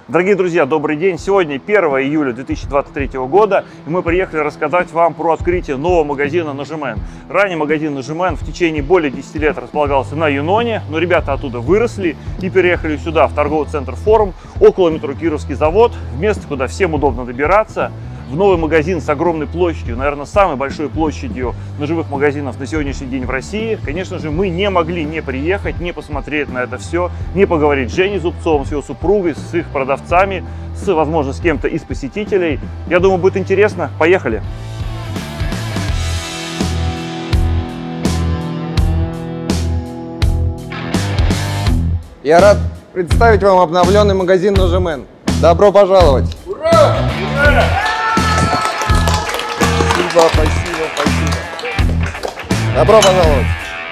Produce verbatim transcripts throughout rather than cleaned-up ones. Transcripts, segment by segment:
Дорогие друзья, добрый день! Сегодня первое июля две тысячи двадцать третьего года, и мы приехали рассказать вам про открытие нового магазина Ножемен. Ранее магазин Ножемен в течение более десяти лет располагался на Юноне, но ребята оттуда выросли и переехали сюда, в торговый центр Форум, около метро Кировский завод, в место, куда всем удобно добираться. В новый магазин с огромной площадью, наверное, самой большой площадью ножевых магазинов на сегодняшний день в России. Конечно же, мы не могли не приехать, не посмотреть на это все, не поговорить с Женей Зубцовым, с его супругой, с их продавцами, с, возможно, с кем-то из посетителей. Я думаю, будет интересно. Поехали! Я рад представить вам обновленный магазин Ножемен. Добро пожаловать! Ура! Ура! Спасибо, спасибо, спасибо. Добро пожаловать!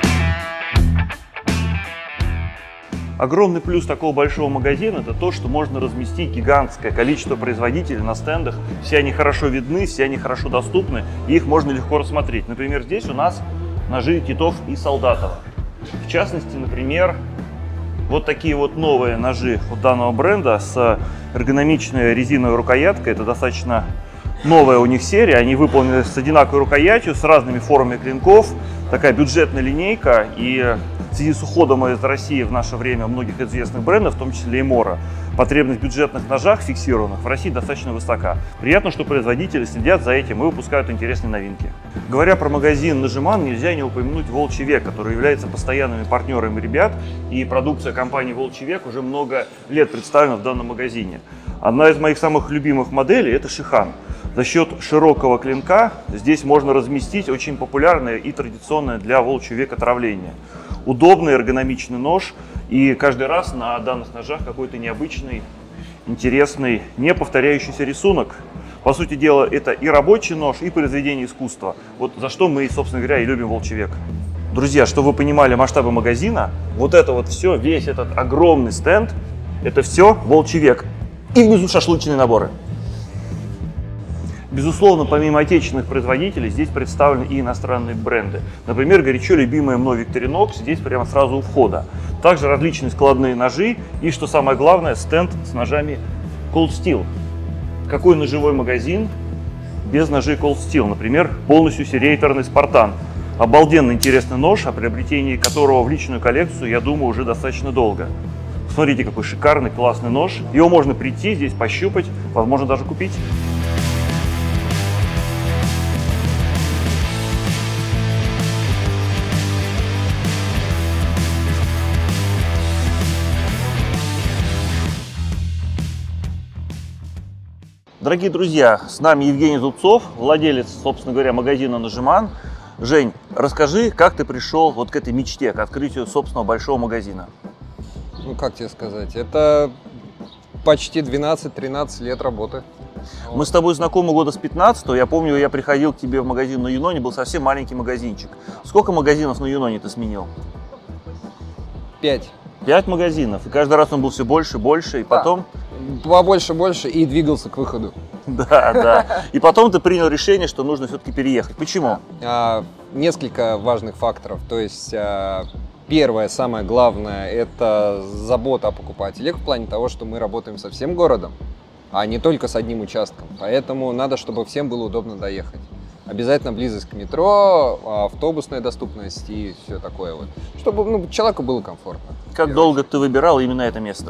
Огромный плюс такого большого магазина – это то, что можно разместить гигантское количество производителей на стендах. Все они хорошо видны, все они хорошо доступны, и их можно легко рассмотреть. Например, здесь у нас ножи Титов и Солдатова. В частности, например, вот такие вот новые ножи от данного бренда с эргономичной резиновой рукояткой. Это достаточно новая у них серия, они выполнены с одинаковой рукоятью, с разными формами клинков. Такая бюджетная линейка, и в связи с уходом из России в наше время многих известных брендов, в том числе и Мора, потребность в бюджетных ножах фиксированных в России достаточно высока. Приятно, что производители следят за этим и выпускают интересные новинки. Говоря про магазин Ножеман, нельзя не упомянуть Волчий Век, который является постоянными партнерами ребят, и продукция компании Волчий Век уже много лет представлена в данном магазине. Одна из моих самых любимых моделей – это Шихан. За счет широкого клинка здесь можно разместить очень популярное и традиционное для Волчьего Века травление. Удобный эргономичный нож, и каждый раз на данных ножах какой-то необычный, интересный, не повторяющийся рисунок. По сути дела, это и рабочий нож, и произведение искусства. Вот за что мы, собственно говоря, и любим Волчий Век. Друзья, чтобы вы понимали масштабы магазина, вот это вот все, весь этот огромный стенд, это все Волчий Век. И внизу шашлычные наборы. Безусловно, помимо отечественных производителей, здесь представлены и иностранные бренды. Например, горячо любимая мной Victorinox здесь прямо сразу у входа. Также различные складные ножи и, что самое главное, стенд с ножами Cold Steel. Какой ножевой магазин без ножей Cold Steel? Например, полностью серейторный Спартан. Обалденно интересный нож, о приобретении которого в личную коллекцию, я думаю, уже достаточно долго. Смотрите, какой шикарный, классный нож. Его можно прийти здесь, пощупать, возможно, даже купить. Дорогие друзья, с нами Евгений Зубцов, владелец, собственно говоря, магазина Ножеман. Жень, расскажи, как ты пришел вот к этой мечте, к открытию собственного большого магазина? Ну, как тебе сказать, это почти двенадцать-тринадцать лет работы. Мы вот с тобой знакомы года с пятнадцатого. Я помню, я приходил к тебе в магазин на Юноне, был совсем маленький магазинчик. Сколько магазинов на Юноне ты сменил? Пять. Пять магазинов, и каждый раз он был все больше и больше, и да. Потом… Побольше, больше, и двигался к выходу. Да, да. И потом ты принял решение, что нужно все-таки переехать. Почему? А, несколько важных факторов. То есть, а, первое, самое главное, это забота о покупателях в плане того, что мы работаем со всем городом, а не только с одним участком. Поэтому надо, чтобы всем было удобно доехать. Обязательно близость к метро, автобусная доступность и все такое вот. Чтобы ну, человеку было комфортно. Как долго ты выбирал именно это место?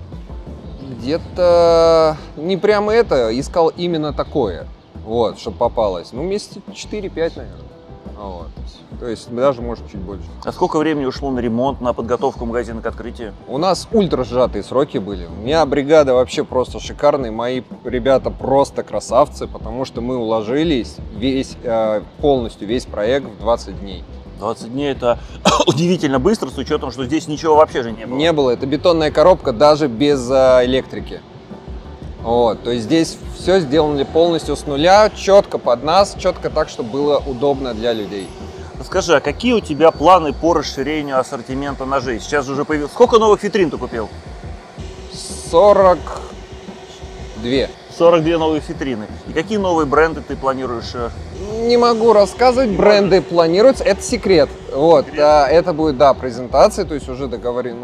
Где-то не прямо это, искал именно такое, вот, чтобы попалось. Ну, месяца четыре-пять, наверное. Вот. То есть даже, может, чуть больше. А сколько времени ушло на ремонт, на подготовку магазина к открытию? У нас ультра сжатые сроки были. У меня бригада вообще просто шикарная. Мои ребята просто красавцы, потому что мы уложились весь, полностью весь проект в двадцать дней. двадцать дней это удивительно быстро, с учетом, что здесь ничего вообще же не было. Не было. Это бетонная коробка даже без электрики. Вот, то есть здесь все сделали полностью с нуля, четко под нас, четко так, чтобы было удобно для людей. Скажи, а какие у тебя планы по расширению ассортимента ножей? Сейчас уже появилось. Сколько новых витрин ты купил? сорок две. сорок две новые витрины. И какие новые бренды ты планируешь? Не могу рассказывать, бренды планируются, это секрет. Вот, секрет. А, это будет, да, презентация, то есть уже договорен, ну,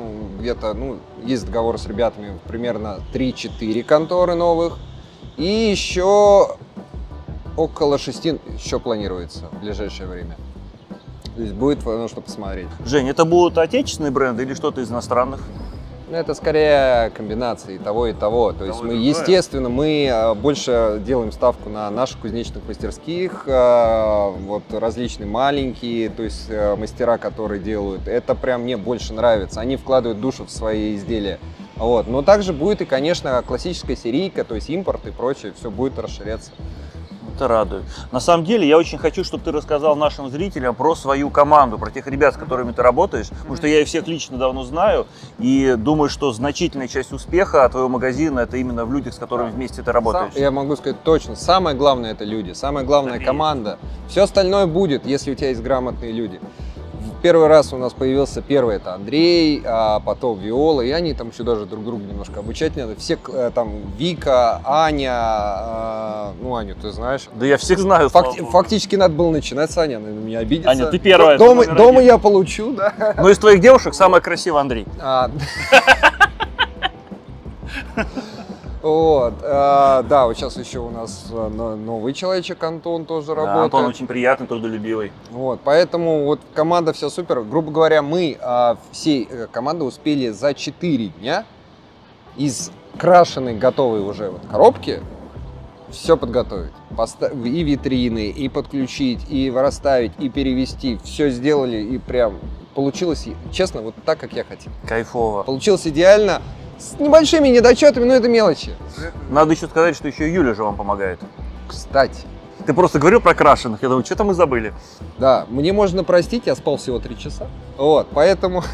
где-то, ну, есть договор с ребятами, примерно три-четыре конторы новых. И еще около шести еще планируется в ближайшее время. То есть будет на что посмотреть. Жень, это будут отечественные бренды или что-то из иностранных? Это скорее комбинации того и того. То есть мы, естественно, мы больше делаем ставку на наших кузнечных мастерских, вот различные маленькие, то есть мастера, которые делают. Это прям мне больше нравится. Они вкладывают душу в свои изделия. Вот. Но также будет и, конечно, классическая серийка, то есть импорт и прочее, все будет расширяться. Это радует. На самом деле, я очень хочу, чтобы ты рассказал нашим зрителям про свою команду, про тех ребят, с которыми ты работаешь, mm-hmm. потому что я их всех лично давно знаю, и думаю, что значительная часть успеха твоего магазина – это именно в людях, с которыми вместе ты работаешь. Сам, я могу сказать точно, самое главное – это люди, самое главное – команда. Все остальное будет, если у тебя есть грамотные люди. Первый раз у нас появился первый, это Андрей, а потом Виола, и они там еще даже друг друга немножко обучать надо. Все там Вика, Аня, ну Аню ты знаешь. Да я всех знаю. Факти фактически надо было начинать с Ани, она на меня обидится. Аня, ты первая. Дома, дома я получу, да. Но из твоих девушек самая красивая Андрей. А, Вот, а, да, вот сейчас еще у нас новый человечек Антон тоже да, работает. Антон очень приятный, трудолюбивый. Вот, поэтому вот команда вся супер. Грубо говоря, мы а, всей командой успели за четыре дня из крашеной, готовой уже вот коробки все подготовить. Поста и витрины, и подключить, и расставить, и перевести. Все сделали, и прям получилось, честно, вот так, как я хотел. Кайфово. Получилось идеально. С небольшими недочетами, но это мелочи. Надо еще сказать, что еще Юля же вам помогает. Кстати. Ты просто говорил про крашеных, я думаю, что-то мы забыли. Да, мне можно простить, я спал всего три часа. Вот, поэтому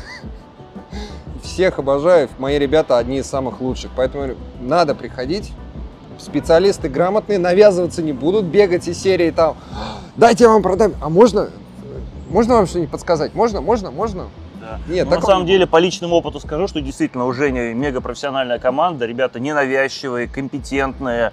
всех обожаю, мои ребята одни из самых лучших. Поэтому надо приходить, специалисты грамотные, навязываться не будут, бегать из серии там, дайте я вам продам, а можно, можно вам что-нибудь подсказать? Можно, можно, можно? Нет, ну, на самом деле, по личному опыту скажу, что действительно у Жени мега профессиональная команда, ребята ненавязчивые, компетентные,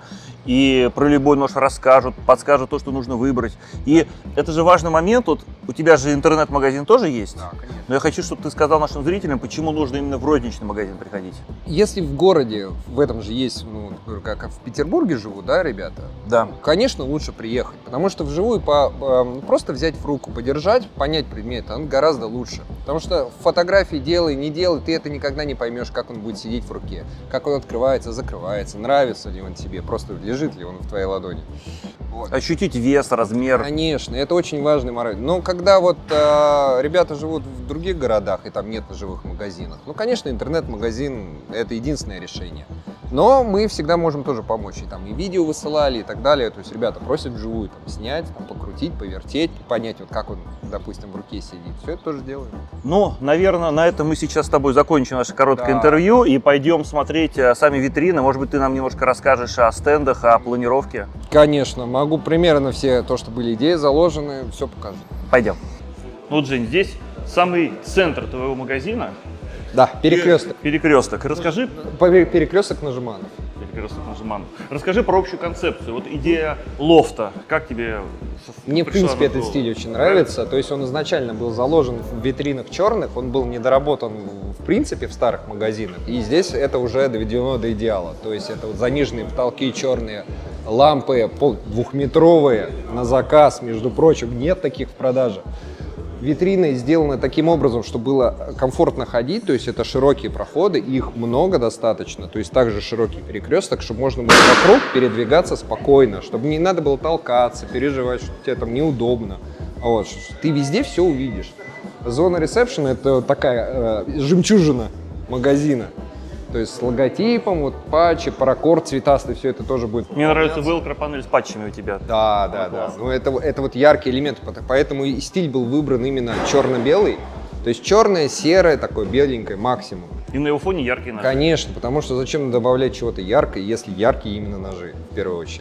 и про любой нож расскажут, подскажут то, что нужно выбрать. И это же важный момент, вот у тебя же интернет-магазин тоже есть, да, конечно. Но я хочу, чтобы ты сказал нашим зрителям, почему нужно именно в розничный магазин приходить. Если в городе, в этом же есть, ну, как в Петербурге живут, да, ребята? Да. Конечно, лучше приехать, потому что вживую по, просто взять в руку, подержать, понять предмет, он гораздо лучше. Потому что фотографии делай, не делай, ты это никогда не поймешь, как он будет сидеть в руке, как он открывается, закрывается, нравится ли он тебе, просто лежит ли он в твоей ладони. Вот. Ощутить вес, размер. Конечно, это очень важный момент. Но когда вот э, ребята живут в других городах и там нет живых магазинов, ну, конечно, интернет-магазин – это единственное решение. Но мы всегда можем тоже помочь. И там и видео высылали и так далее. То есть ребята просят вживую там, снять, там, покрутить, повертеть, понять, вот как он, допустим, в руке сидит. Все это тоже делаем. Ну, наверное, на этом мы сейчас с тобой закончим наше короткое да. интервью и пойдем смотреть сами витрины. Может быть, ты нам немножко расскажешь о стендах, о планировке? Конечно, могу примерно все то, что были идеи заложены, все покажу. Пойдем. Ну, вот, Жень, здесь самый центр твоего магазина. Да, перекресток. Перекресток. Расскажи. Перекресток Нажиманов. Перекресток Нажиманов. Расскажи про общую концепцию. Вот идея лофта. Как тебе? Мне, в принципе, этот стиль очень нравится. То есть он изначально был заложен в витринах черных, он был недоработан, в принципе, в старых магазинах. И здесь это уже доведено до идеала. То есть это вот заниженные потолки черные, лампы двухметровые на заказ, между прочим, нет таких в продаже. Витрины сделаны таким образом, чтобы было комфортно ходить, то есть это широкие проходы, их много достаточно, то есть также широкий перекресток, чтобы можно было вокруг передвигаться спокойно, чтобы не надо было толкаться, переживать, что тебе там неудобно. Вот, ты везде все увидишь. Зона ресепшена – это такая э, жемчужина магазина. То есть с логотипом, вот патчи, паракорд цветастый, все это тоже будет. Мне нравится велкро панель с патчами у тебя. Да, да, да. Ну, это, это вот яркий элемент, поэтому и стиль был выбран именно черно-белый. То есть черное, серое, такое беленькое максимум. И на его фоне яркие ножи. Конечно, потому что зачем добавлять чего-то яркое, если яркие именно ножи, в первую очередь.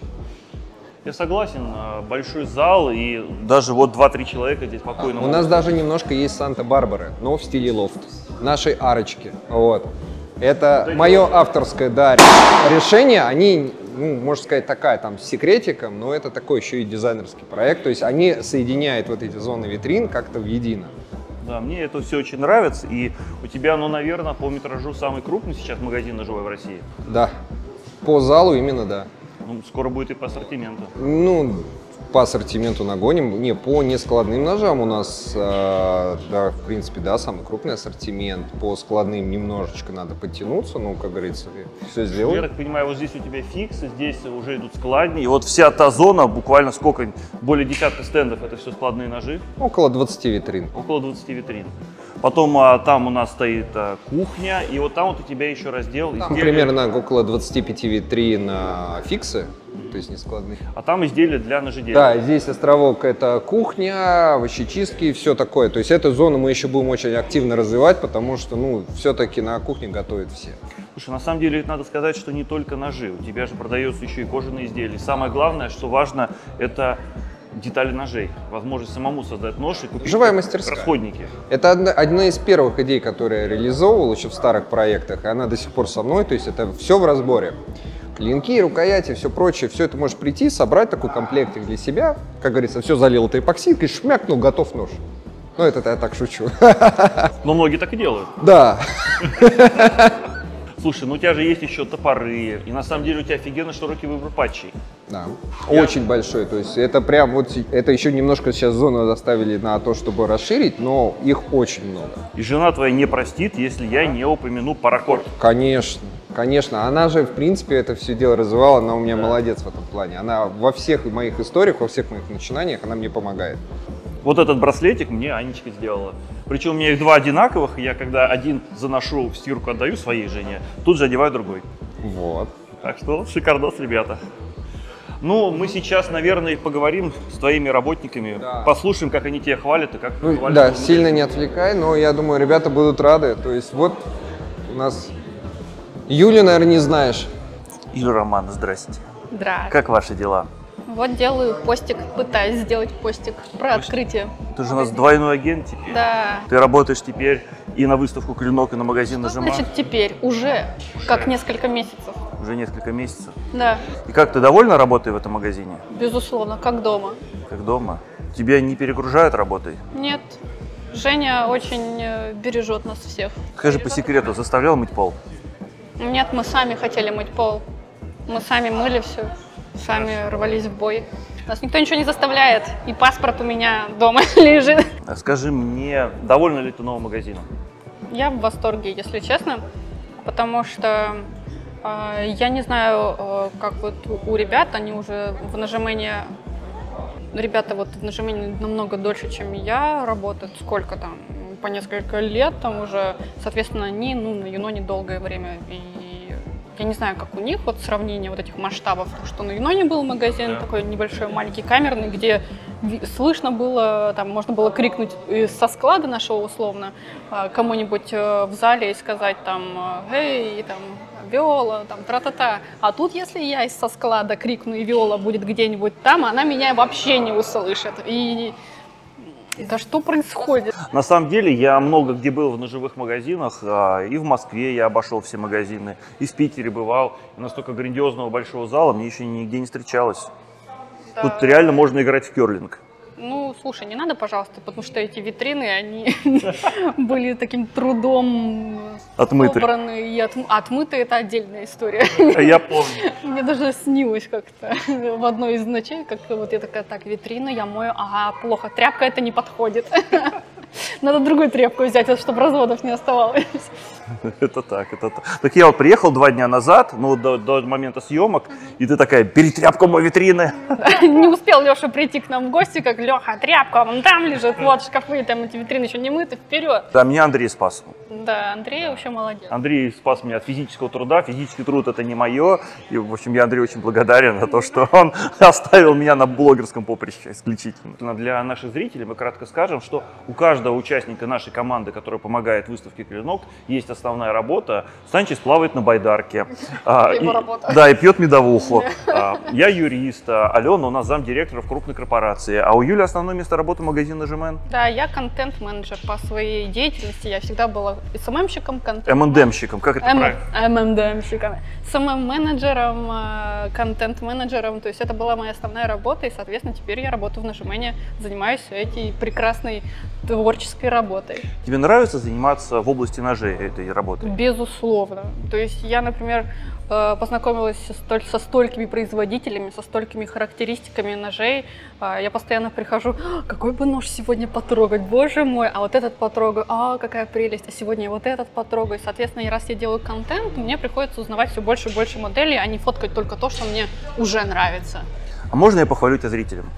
Я согласен, большой зал и даже вот два-три человека здесь спокойно. А, у нас даже немножко есть Санта-Барбара, но в стиле лофт, нашей арочки, вот. Это вот мое вот авторское, да, решение, они, ну, можно сказать, такая там с секретиком, но это такой еще и дизайнерский проект, то есть они соединяют вот эти зоны витрин как-то в едино. Да, мне это все очень нравится. И у тебя, ну, наверное, по метражу самый крупный сейчас магазин ножевой в России. Да. По залу именно, да. Ну, скоро будет и по ассортименту. Ну, по ассортименту нагоним. Не, по нескладным ножам у нас, э, да, в принципе, да, самый крупный ассортимент. По складным немножечко надо подтянуться, ну, как говорится, все сделать. Я так понимаю, вот здесь у тебя фиксы, здесь уже идут складни. И вот вся та зона, буквально сколько, более десятка стендов, это все складные ножи. Около двадцати витрин. Около двадцати витрин. Потом а, там у нас стоит а, кухня, и вот там вот у тебя еще раздел. Там изделия. примерно около двадцати пяти витрин а, фиксы, то есть не складные. А там изделия для ножеделия. Да, здесь островок — это кухня, овощечистки, все такое. То есть эту зону мы еще будем очень активно развивать, потому что, ну, все-таки на кухне готовят все. Слушай, на самом деле надо сказать, что не только ножи. У тебя же продается еще и кожаные изделия. Самое главное, что важно, это детали ножей. Возможность самому создать нож и купить Живая мастерская. расходники. Это одна, одна из первых идей, которые я реализовывал еще в старых проектах, и она до сих пор со мной. То есть это все в разборе. Клинки, рукояти, все прочее, все это можешь прийти, собрать такой комплектик для себя. Как говорится, все залил этой эпоксидкой, шмякнул, готов нож. Ну, это я так шучу. Но многие так и делают. Да. Слушай, ну у тебя же есть еще топоры, и на самом деле у тебя офигенно широкий выбор патчей. Да. Я... Очень большой. То есть это прям вот, это еще немножко сейчас зону заставили на то, чтобы расширить, но их очень много. И жена твоя не простит, если я не упомяну паракорд. Конечно. Конечно, она же, в принципе, это все дело развивала, она у меня да. молодец в этом плане. Она во всех моих историях, во всех моих начинаниях, она мне помогает. Вот этот браслетик мне Анечка сделала. Причем у меня их два одинаковых, и я когда один заношу в стирку, отдаю своей жене, тут же одеваю другой. Вот. Так что шикардос, ребята. Ну, мы сейчас, наверное, поговорим с твоими работниками, да. послушаем, как они тебя хвалят и как ну, хвалят. Да, сильно не отвлекай, но я думаю, ребята будут рады. То есть вот у нас... Юлю, наверное, не знаешь. Юля Романовна, здрасте. Здравствуйте. Как ваши дела? Вот делаю постик, пытаюсь сделать постик про Пост... открытие. Ты же у нас двойной агент теперь. Да. Ты работаешь теперь и на выставку «Клинок», и на магазин «Нажима». Значит, теперь? Уже. Уже. Как несколько месяцев. Уже несколько месяцев? Да. И как, ты довольна работой в этом магазине? Безусловно, как дома. Как дома? Тебя не перегружают работой? Нет. Женя очень бережет нас всех. Скажи по секрету, заставлял мыть пол? Нет, мы сами хотели мыть пол. Мы сами мыли все, сами рвались в бой. Нас никто ничего не заставляет, и паспорт у меня дома лежит. Скажи мне, довольна ли ты новым магазином? Я в восторге, если честно, потому что э, я не знаю, э, как вот у ребят, они уже в нажимении, ребята вот в нажимении намного дольше, чем я, работают, сколько там, по несколько лет там уже, соответственно, они, ну, на Юноне долгое время, и я не знаю, как у них, вот сравнение вот этих масштабов, что на Юноне был магазин, да. такой небольшой, маленький, камерный, где слышно было, там, можно было крикнуть со склада нашего, условно, кому-нибудь в зале и сказать, там, эй, там, Виола, там, тра-та-та. А тут, если я из со склада крикну, и Виола будет где-нибудь там, она меня вообще не услышит. И да что происходит? На самом деле я много где был в ножевых магазинах, и в Москве я обошел все магазины, и в Питере бывал. И настолько грандиозного большого зала мне еще нигде не встречалось. Да. Тут реально можно играть в керлинг. Ну, слушай, не надо, пожалуйста, потому что эти витрины, они были таким трудом собраны и отмыты. Это отдельная история. Я помню. Мне даже снилось как-то в одной из ночей, как вот я такая, так, витрину я мою, ага, плохо, тряпка это не подходит. Надо другую тряпку взять, чтобы разводов не оставалось. Это так, это так. Так я вот приехал два дня назад, ну, до, до момента съемок, и ты такая, бери тряпку мой витрины. Не успел Леша прийти к нам в гости, как Леха, тряпка, вон там лежит, вот шкафы, там эти витрины еще не мыты, вперед. Да, меня Андрей спас. Да, Андрей вообще молодец. Андрей спас меня от физического труда, физический труд это не мое, и, в общем, я Андрею очень благодарен за то, что он оставил меня на блогерском поприще исключительно. Для наших зрителей мы кратко скажем, что у каждого участника нашей команды, которая помогает выставке «Клинок», есть основная работа. Санчес плавает на байдарке. А, и, да, и пьет медовуху. А, я юрист, а Алена у нас замдиректора в крупной корпорации, а у Юли основное место работы магазин «Нажимен». Да, я контент-менеджер по своей деятельности. Я всегда была эс эм эм-щиком, контент эм энд эм-щиком, как это правильно? эм энд эм-щиком. эс эм эм-менеджером, контент-менеджером. То есть это была моя основная работа, и, соответственно, теперь я работаю в «Нажимене», занимаюсь этой прекрасной творческой работой. Тебе нравится заниматься в области ножей этой работой? Безусловно. То есть я, например, познакомилась со столькими производителями, со столькими характеристиками ножей. Я постоянно прихожу: какой бы нож сегодня потрогать, боже мой, а вот этот потрогаю, а какая прелесть, а сегодня вот этот потрогаю. Соответственно, раз я делаю контент, мне приходится узнавать все больше и больше моделей, а не фоткать только то, что мне уже нравится. А можно я похвалю тебя зрителям?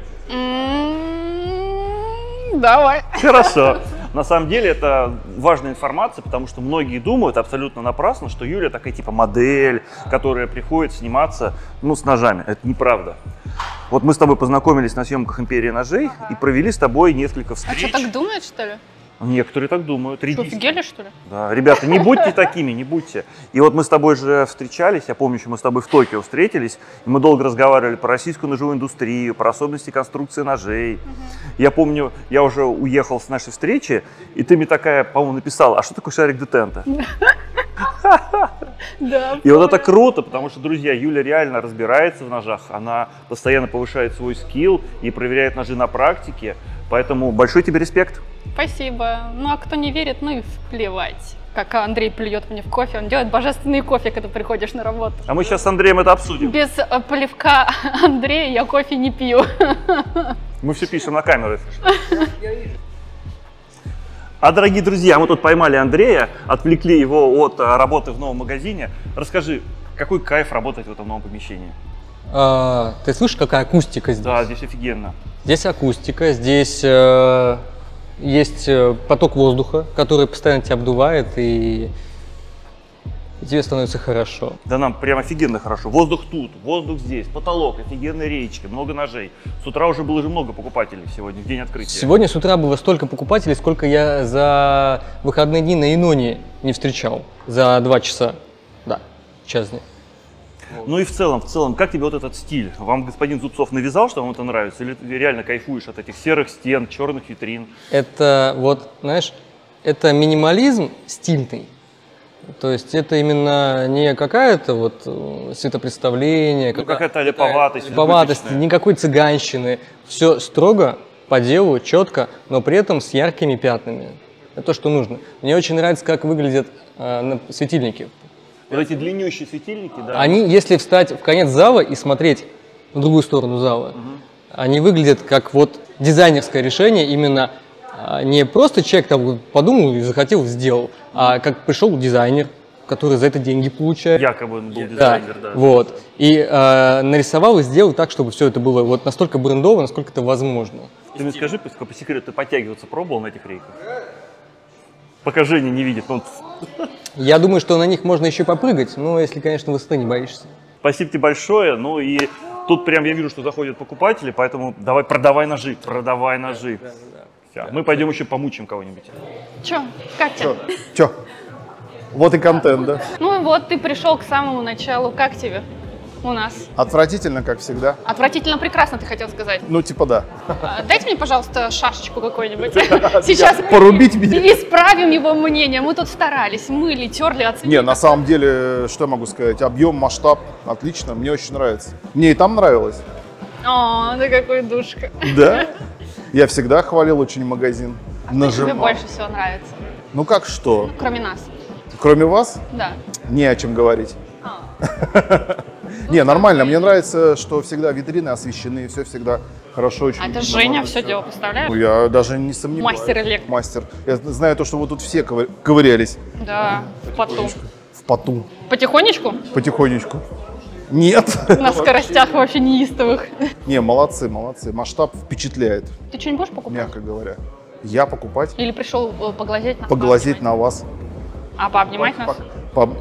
Mm-hmm, давай. Хорошо. На самом деле это важная информация, потому что многие думают абсолютно напрасно, что Юля такая типа модель, которая приходит сниматься, ну, с ножами. Это неправда. Вот мы с тобой познакомились на съемках «Империи ножей» ага. и провели с тобой несколько встреч. А что, так думают, что ли? Некоторые так думают. Что, офигели, что ли? Да, ребята, не будьте такими, не будьте. И вот мы с тобой же встречались, я помню, что мы с тобой в Токио встретились, и мы долго разговаривали про российскую ножевую индустрию, про особенности конструкции ножей. Угу. Я помню, я уже уехал с нашей встречи, и ты мне такая, по-моему, написала: а что такое шарик детента? Да, и вот это круто, потому что, друзья, Юля реально разбирается в ножах, она постоянно повышает свой скилл и проверяет ножи на практике, поэтому большой тебе респект. Спасибо. Ну а кто не верит, ну и плевать. Как Андрей плюет мне в кофе, он делает божественный кофе, когда приходишь на работу. А мы сейчас с Андреем это обсудим. Без плевка Андрея я кофе не пью. Мы все пишем на камеру, если что. А, дорогие друзья, мы тут поймали Андрея, отвлекли его от работы в новом магазине. Расскажи, какой кайф работать в этом новом помещении? А, ты слышишь, какая акустика здесь? Да, здесь офигенно. Здесь акустика, здесь э, есть поток воздуха, который постоянно тебя обдувает, и, и тебе становится хорошо. Да нам прям офигенно хорошо. Воздух тут, воздух здесь, потолок, офигенная речка, много ножей. С утра уже было же много покупателей сегодня, в день открытия. Сегодня с утра было столько покупателей, сколько я за выходные дни на Иноне не встречал. За два часа. Да, час дня. Ну и в целом, в целом, как тебе вот этот стиль? Вам господин Зубцов навязал, что вам это нравится? Или ты реально кайфуешь от этих серых стен, черных витрин? Это вот, знаешь, это минимализм стильный. То есть это именно не какая-то вот светопредставление, ну, какая-то липоватость, липоватость, никакой цыганщины. Все строго, по делу, четко, но при этом с яркими пятнами. Это то, что нужно. Мне очень нравится, как выглядят э, светильники. Вот эти длиннющие светильники, да? Они, если встать в конец зала и смотреть в другую сторону зала, угу. они выглядят как вот дизайнерское решение, именно а, не просто человек там подумал и захотел, сделал, а как пришел дизайнер, который за это деньги получает. Якобы он был дизайнер, да. да. Вот. И а, нарисовал и сделал так, чтобы все это было вот настолько брендово, насколько это возможно. Ты мне скажи, по секрету, ты подтягиваться пробовал на этих рейках? Пока Женя не видит. Он... Я думаю, что на них можно еще попрыгать, но если, конечно, высоты не боишься. Спасибо тебе большое. Ну и тут прям я вижу, что заходят покупатели, поэтому давай продавай ножи, продавай ножи. Да, да, да. Все, мы пойдем еще помучим кого-нибудь. Че, Катя? Че? Че? Вот и контент, да? Ну и вот ты пришел к самому началу. Как тебе у нас? Отвратительно, как всегда. Отвратительно прекрасно, ты хотел сказать. Ну, типа да. Дайте мне, пожалуйста, шашечку какую-нибудь. Сейчас порубить меня. Исправим его мнение. Мы тут старались, мыли, терли, оценили. Не, на самом деле, что я могу сказать? Объем, масштаб, отлично, мне очень нравится. Мне и там нравилось. О, ты какой душка. Да? Я всегда хвалил очень магазин. А что тебе больше всего нравится? Ну как что? Кроме нас. Кроме вас? Да. Не о чем говорить. Не, нормально. Мне нравится, что всегда витрины освещены, все всегда хорошо. Очень. А это Женя все делал, представляешь? Я даже не сомневаюсь. Мастер электрик. Мастер. Я знаю то, что вы тут все ковырялись. Да, в поту. В поту. Потихонечку? Потихонечку. Нет. На скоростях вообще неистовых. Не, молодцы, молодцы. Масштаб впечатляет. Ты что-нибудь будешь покупать? Мягко говоря. Я покупать? Или пришел поглазеть на Поглазеть на вас. А пообнимать по, нас? По, по,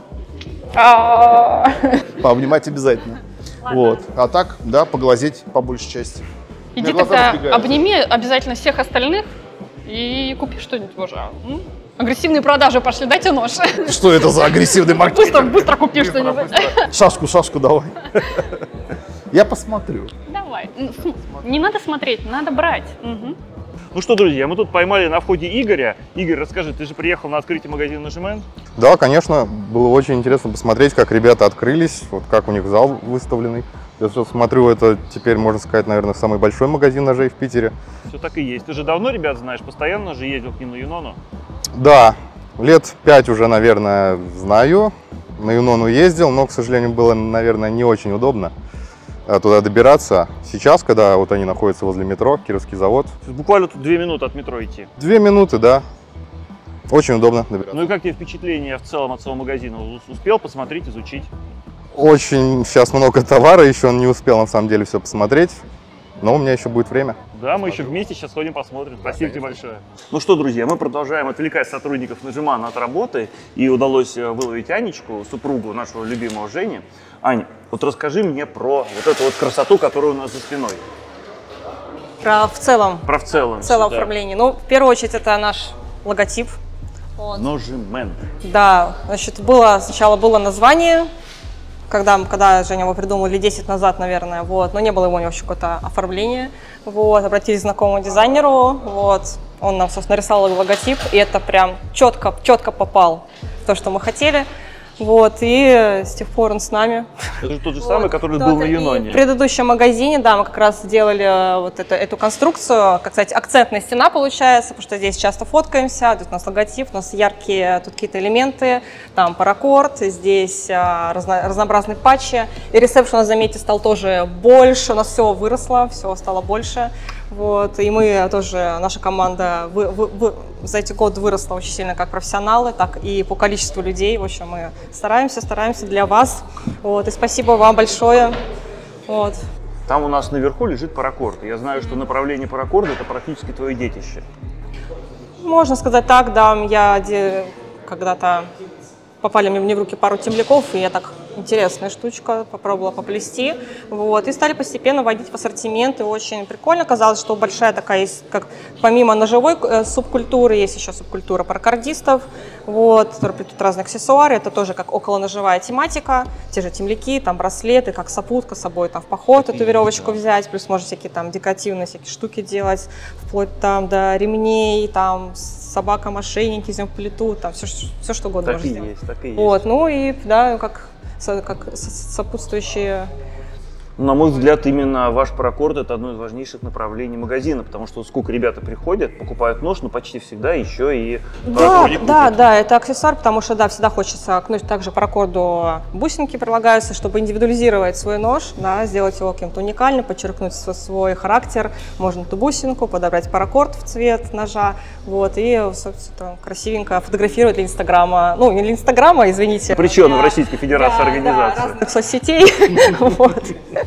пообнимать обязательно. Вот. А так, да, поглазеть по большей части. Иди тогда обними обязательно всех остальных и купи что-нибудь уже. Агрессивные продажи пошли, дайте нож. Что это за агрессивный маркетинг? Быстро, быстро купи что-нибудь. Шашку, шашку давай. Я посмотрю. Давай. Не надо смотреть, надо брать. Угу. Ну что, друзья, мы тут поймали на входе Игоря. Игорь, расскажи, ты же приехал на открытие магазина Ножимен? Да, конечно. Было очень интересно посмотреть, как ребята открылись, вот как у них зал выставленный. Я сейчас смотрю, это теперь, можно сказать, наверное, самый большой магазин ножей в Питере. Все так и есть. Ты же давно ребят знаешь, постоянно же ездил к ним на Юнону? Да, лет пять уже, наверное, знаю. На Юнону ездил, но, к сожалению, было, наверное, не очень удобно туда добираться. Сейчас, когда вот они находятся возле метро, Кировский завод. Буквально тут две минуты от метро идти. Две минуты, да. Очень удобно добираться. Ну и как тебе впечатление в целом от своего магазина? Успел посмотреть, изучить? Очень сейчас много товара, еще он не успел на самом деле все посмотреть. Но у меня еще будет время. Да, мы еще вместе сейчас ходим посмотрим. Спасибо тебе большое. Ну что, друзья, мы продолжаем отвлекать сотрудников Нажимана от работы. И удалось выловить Анечку, супругу нашего любимого Жени. Аня, вот расскажи мне про вот эту вот красоту, которая у нас за спиной. Про в целом. Про в целом. В целом да. оформление. Ну, в первую очередь, это наш логотип. Вот. Ножимен. Да, значит, было, сначала было название, когда, когда Женя его придумал, лет десять назад, наверное, вот, но не было его вообще какое-то оформление. Вот, обратились к знакомому дизайнеру, вот, он нам, собственно, рисовал логотип, и это прям четко, четко попал в то, что мы хотели. Вот, и с тех пор он с нами. Это же тот же Вот, самый, который да, был на и Юноне. В предыдущем магазине, да, мы как раз сделали вот это, эту конструкцию. Как, кстати, акцентная стена получается, потому что здесь часто фоткаемся. Тут у нас логотип, у нас яркие тут какие-то элементы. Там паракорд, здесь а, разно, разнообразные патчи. И ресепшн, у нас, заметьте, стал тоже больше. У нас все выросло, все стало больше. Вот, и мы тоже, наша команда вы, вы, вы, за эти годы выросла очень сильно как профессионалы, так и по количеству людей. В общем, мы стараемся, стараемся для вас. Вот, и спасибо вам большое. Вот. Там у нас наверху лежит паракорд. Я знаю, что направление паракорда – это практически твое детище. Можно сказать так, да. Я когда-то попали мне в руки пару темляков, и я так, интересная штучка, попробовала поплести. Вот, и стали постепенно вводить в ассортимент, и очень прикольно. Казалось, что большая такая есть, как помимо ножевой э, субкультуры, есть еще субкультура паракордистов, вот, которые плетут разные аксессуары. Это тоже как околоножевая тематика, те же темляки, там браслеты, как сопутка с собой там в поход эту веревочку взять, плюс можно всякие там декоративные всякие штуки делать, вплоть там до ремней, там собака, мошенники из него плетут, там все, все что угодно Так можно и сделать. есть, так и есть. Вот, ну и да, как, как сопутствующие. На мой взгляд, именно ваш паракорд – это одно из важнейших направлений магазина, потому что сколько ребята приходят, покупают нож, но почти всегда еще и Да, паракордик да, купят. да, это аксессуар, потому что, да, всегда хочется, ну, также паракорду бусинки прилагаются, чтобы индивидуализировать свой нож, да, сделать его каким-то уникальным, подчеркнуть свой, свой характер. Можно эту бусинку, подобрать паракорд в цвет ножа, вот, и, собственно, красивенько фотографировать для Инстаграма, ну, не для Инстаграма, извините. Запрещенную в Российской Федерации Да, организации. да, разных соцсетей, вот.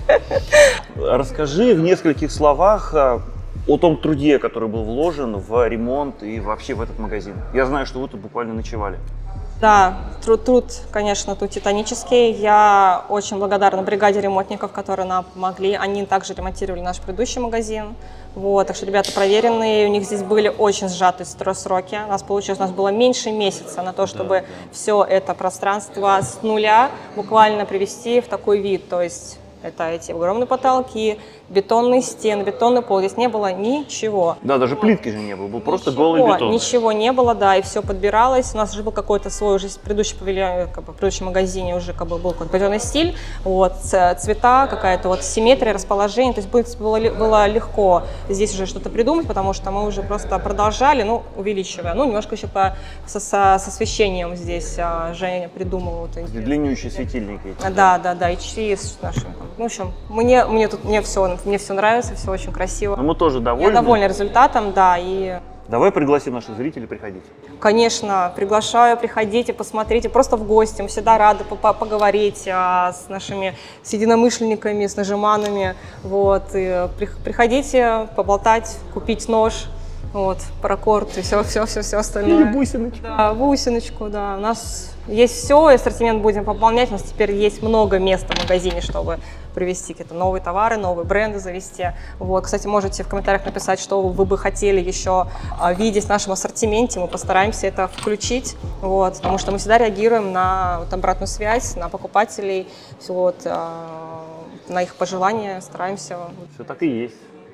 Расскажи в нескольких словах о том труде, который был вложен в ремонт и вообще в этот магазин. Я знаю, что вы тут буквально ночевали. Да, труд, труд, конечно, тут титанический. Я очень благодарна бригаде ремонтников, которые нам помогли. Они также ремонтировали наш предыдущий магазин. Вот, так что ребята проверенные, у них здесь были очень сжатые сроки. У нас получилось, у нас было меньше месяца на то, чтобы да, да. все это пространство с нуля буквально привести в такой вид. То есть это эти огромные потолки, бетонные стены, бетонный пол. Здесь не было ничего. Да, даже плитки же не было, был просто ничего, голый бетон. Ничего не было, да, и все подбиралось. У нас уже был какой-то свой, уже в предыдущем павильоне, как бы, в предыдущем магазине уже как бы был какой-то определенный стиль, вот, цвета, какая-то вот симметрия, расположение. То есть было, было легко здесь уже что-то придумать, потому что мы уже просто продолжали, ну, увеличивая. Ну, немножко еще по, со, со, с освещением здесь а, Женя придумывала. Вот, длиннющие светильники. Да, да, да, да, и чьи с нашими. В общем, мне, мне тут мне все, мне все нравится, все очень красиво. Но мы тоже довольны. Я довольна результатом, да, и... Давай пригласим наших зрителей приходить. Конечно, приглашаю, приходите, посмотрите, просто в гости. Мы всегда рады поговорить а, с нашими с единомышленниками, с нажиманами. Вот, и при, приходите поболтать, купить нож, вот, паракорд и все, все, все, все остальное. Или бусиночку. Да, бусиночку, да. У нас есть все, ассортимент будем пополнять. У нас теперь есть много места в магазине, чтобы привезти какие-то новые товары, новые бренды завести. Вот, кстати, можете в комментариях написать, что вы бы хотели еще а, видеть в нашем ассортименте. Мы постараемся это включить, вот, потому что мы всегда реагируем на вот, обратную связь, на покупателей, вот, а, на их пожелания, стараемся. Все так и есть.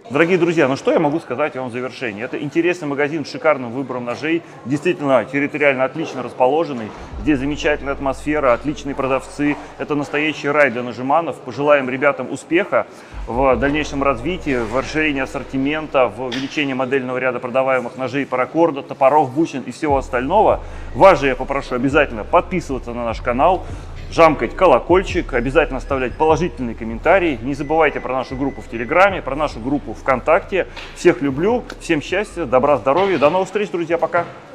Дорогие друзья, ну что я могу сказать вам в завершении? Это интересный магазин с шикарным выбором ножей, действительно территориально отлично расположенный, здесь замечательная атмосфера, отличные продавцы, это настоящий рай для ножеманов. Пожелаем ребятам успеха в дальнейшем развитии, в расширении ассортимента, в увеличении модельного ряда продаваемых ножей, паракорда, топоров, бусин и всего остального. Вас же я попрошу обязательно подписываться на наш канал, жамкать колокольчик, обязательно оставлять положительные комментарии. Не забывайте про нашу группу в Телеграме, про нашу группу ВКонтакте. Всех люблю, всем счастья, добра, здоровья. До новых встреч, друзья, пока!